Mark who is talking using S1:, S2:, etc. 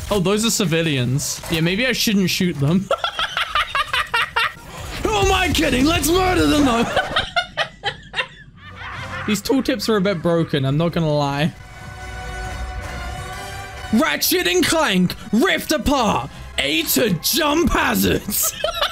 S1: Oh, those are civilians. Yeah, maybe I shouldn't shoot them. Who am I kidding? Let's murder them though. These tooltips are a bit broken, I'm not gonna lie. Ratchet and Clank ripped apart 8 jump hazards.